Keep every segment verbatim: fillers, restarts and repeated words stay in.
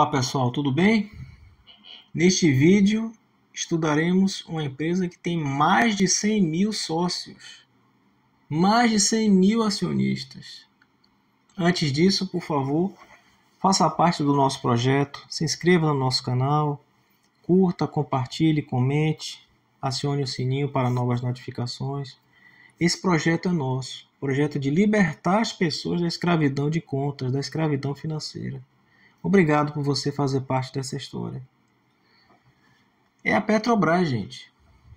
Olá pessoal, tudo bem? Neste vídeo estudaremos uma empresa que tem mais de cem mil sócios, mais de cem mil acionistas. Antes disso, por favor, faça parte do nosso projeto, se inscreva no nosso canal, curta, compartilhe, comente, acione o sininho para novas notificações. Esse projeto é nosso, projeto de libertar as pessoas da escravidão de contas, da escravidão financeira. Obrigado por você fazer parte dessa história. É a Petrobras, gente.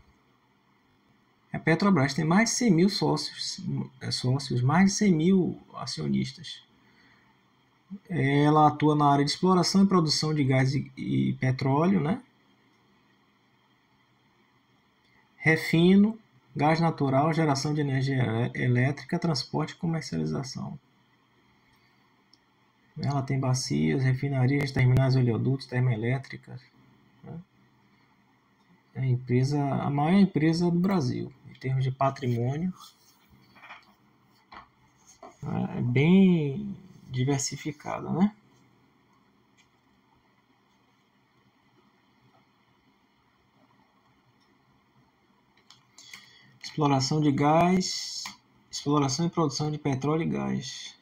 A Petrobras tem mais de cem mil sócios, sócios, mais de cem mil acionistas. Ela atua na área de exploração e produção de gás e, e petróleo, né? Refino, gás natural, geração de energia elétrica, transporte e comercialização. Ela tem bacias, refinarias, terminais oleodutos, termoelétricas. Né? É a, empresa, a maior empresa do Brasil, em termos de patrimônio. É bem diversificada, né? Exploração de gás, exploração e produção de petróleo e gás.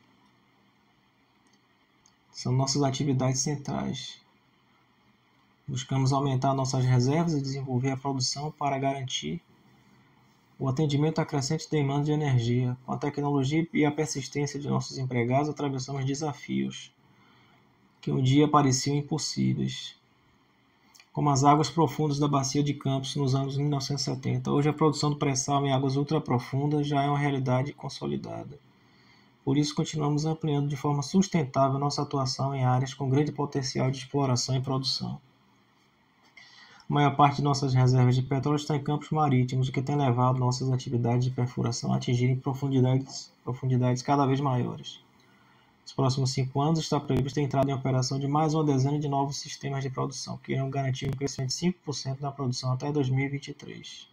São nossas atividades centrais. Buscamos aumentar nossas reservas e desenvolver a produção para garantir o atendimento à crescente demanda de energia. Com a tecnologia e a persistência de nossos empregados, atravessamos desafios que um dia pareciam impossíveis, como as águas profundas da bacia de Campos nos anos mil novecentos e setenta. Hoje a produção do pré-sal em águas ultraprofundas já é uma realidade consolidada. Por isso, continuamos ampliando de forma sustentável nossa atuação em áreas com grande potencial de exploração e produção. A maior parte de nossas reservas de petróleo está em campos marítimos, o que tem levado nossas atividades de perfuração a atingirem profundidades, profundidades cada vez maiores. Nos próximos cinco anos, está previsto a entrada em operação de mais uma dezena de novos sistemas de produção, que irão garantir um crescimento de cinco por cento na produção até dois mil e vinte e três.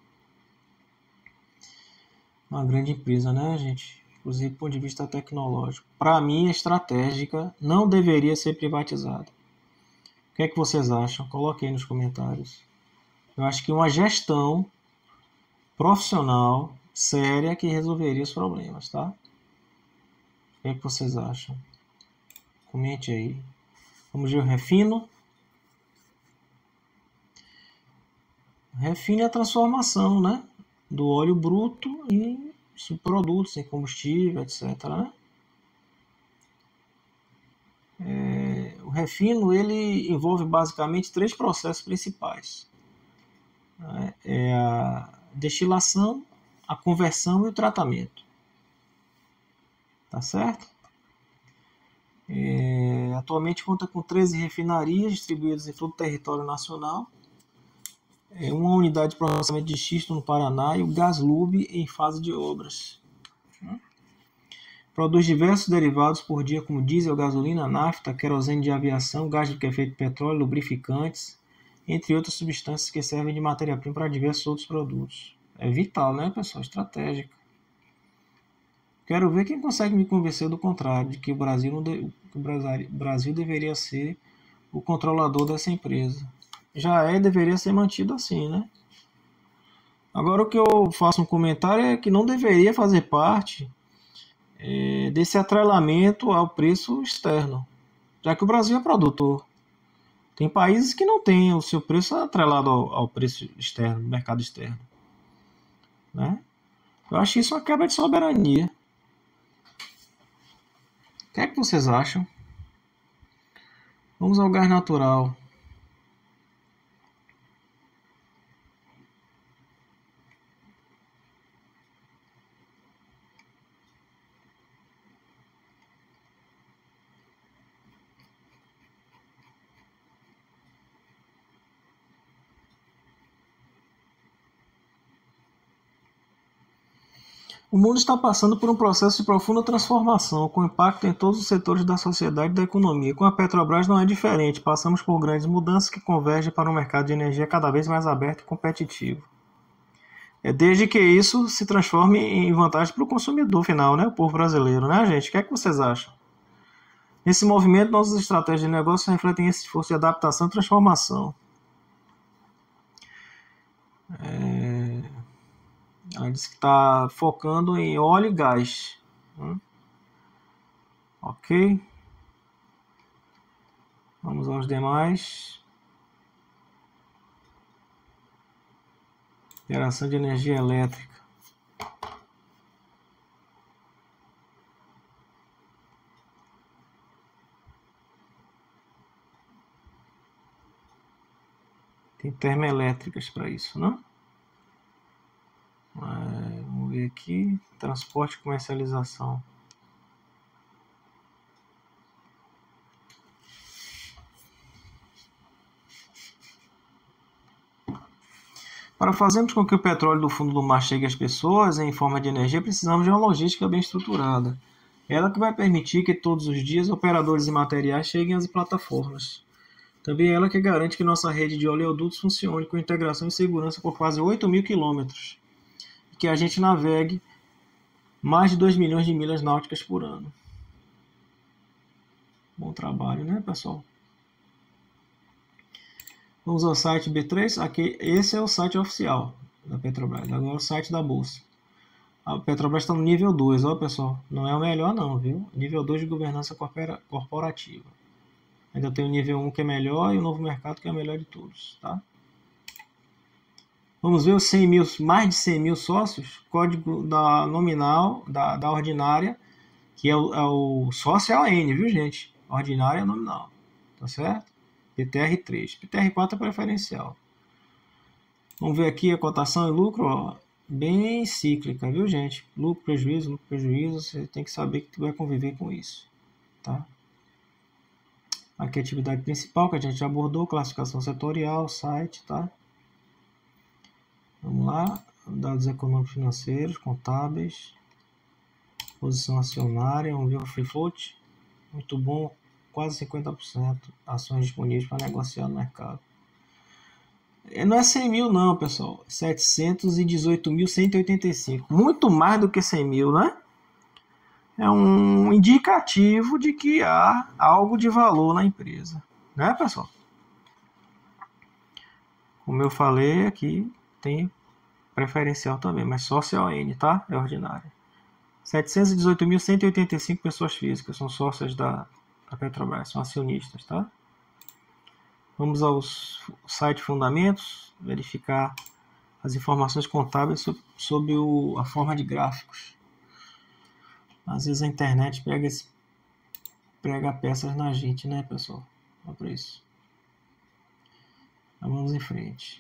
Uma grande empresa, né, gente? Inclusive do ponto de vista tecnológico. Para mim, é estratégica, não deveria ser privatizada. O que é que vocês acham? Coloquem aí nos comentários. Eu acho que uma gestão profissional, séria, que resolveria os problemas, tá? O que é que vocês acham? Comente aí. Vamos ver o refino. Refino é a transformação, né? Do óleo bruto em subprodutos, em combustível, etcétera. Né? É, o refino ele envolve basicamente três processos principais. Né? É a destilação, a conversão e o tratamento. Tá certo? É, atualmente conta com treze refinarias distribuídas em todo o território nacional. É uma unidade de processamento de xisto no Paraná e o Gaslub em fase de obras. Produz diversos derivados por dia, como diesel, gasolina, nafta, querosene de aviação, gás de efeito de petróleo, lubrificantes, entre outras substâncias que servem de matéria-prima para diversos outros produtos. É vital, né, pessoal? Estratégica. Quero ver quem consegue me convencer do contrário, de que o Brasil, não de... o Brasil deveria ser o controlador dessa empresa. Já é, deveria ser mantido assim, né? Agora o que eu faço um comentário é que não deveria fazer parte é, desse atrelamento ao preço externo, já que o Brasil é produtor. Tem países que não têm o seu preço atrelado ao, ao preço externo, mercado externo. Né? Eu acho isso uma quebra de soberania. O que é que vocês acham? Vamos ao gás natural. O mundo está passando por um processo de profunda transformação, com impacto em todos os setores da sociedade e da economia. Com a Petrobras não é diferente, passamos por grandes mudanças que convergem para um mercado de energia cada vez mais aberto e competitivo. É desde que isso se transforme em vantagem para o consumidor final, né? O povo brasileiro, né, gente? O que é que vocês acham? Nesse movimento, nossas estratégias de negócio refletem esse esforço de adaptação e transformação. É... Ela disse que está focando em óleo e gás. Hum? Ok. Vamos aos demais. Geração de energia elétrica. Tem termoelétricas para isso, não? É, vamos ver aqui. Transporte e comercialização. Para fazermos com que o petróleo do fundo do mar chegue às pessoas em forma de energia, precisamos de uma logística bem estruturada. Ela que vai permitir que todos os dias operadores e materiais cheguem às plataformas. Também é ela que garante que nossa rede de oleodutos funcione com integração e segurança por quase oito mil quilômetros e que a gente navegue mais de dois milhões de milhas náuticas por ano. Bom trabalho, né, pessoal? Vamos ao site B três. Aqui, esse é o site oficial da Petrobras. Agora é o site da Bolsa. A Petrobras está no nível dois, ó, pessoal. Não é o melhor não, viu? Nível dois de governança corporativa. Ainda tem o nível um que é melhor e o novo mercado que é o melhor de todos, tá? Vamos ver os cem mil, mais de cem mil sócios. Código da nominal, da, da ordinária, que é o, é o sócio é o N, viu, gente? Ordinária é nominal, tá certo? P T R três. P T R quatro é preferencial. Vamos ver aqui a cotação e lucro, ó, bem cíclica, viu, gente? Lucro, prejuízo, lucro, prejuízo, você tem que saber que tu vai conviver com isso, tá? Aqui a atividade principal que a gente já abordou, classificação setorial, site, tá? Vamos lá, dados econômicos financeiros, contábeis, posição acionária, vamos ver o free float, muito bom. Quase cinquenta por cento ações disponíveis para negociar no mercado. Não é cem mil não, pessoal. setecentos e dezoito mil cento e oitenta e cinco. Muito mais do que cem mil, né? É um indicativo de que há algo de valor na empresa. Né, pessoal? Como eu falei aqui, tem preferencial também, mas só C O N, tá? É ordinária. setecentos e dezoito mil cento e oitenta e cinco pessoas físicas são sócias da a Petrobras, são acionistas, tá? Vamos ao site Fundamentos, verificar as informações contábeis sob, sob o, a forma de gráficos. Às vezes a internet pega, esse, prega peças na gente, né, pessoal? Olha para isso. Então, vamos em frente.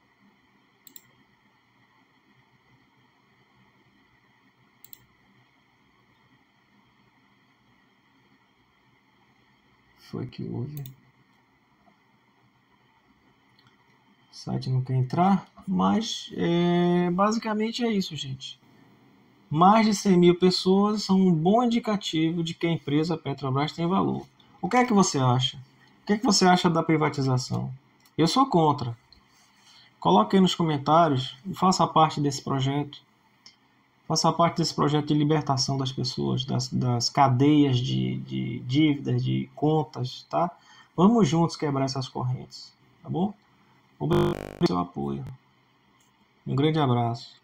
Foi que houve. O site não quer entrar, mas é, basicamente é isso, gente. Mais de cem mil pessoas são um bom indicativo de que a empresa Petrobras tem valor. O que é que você acha? O que é que você acha da privatização? Eu sou contra. Coloque aí nos comentários e faça parte desse projeto. Faça parte desse projeto de libertação das pessoas, das, das cadeias de, de dívidas, de contas, tá? Vamos juntos quebrar essas correntes, tá bom? Obrigado pelo seu apoio. Um grande abraço.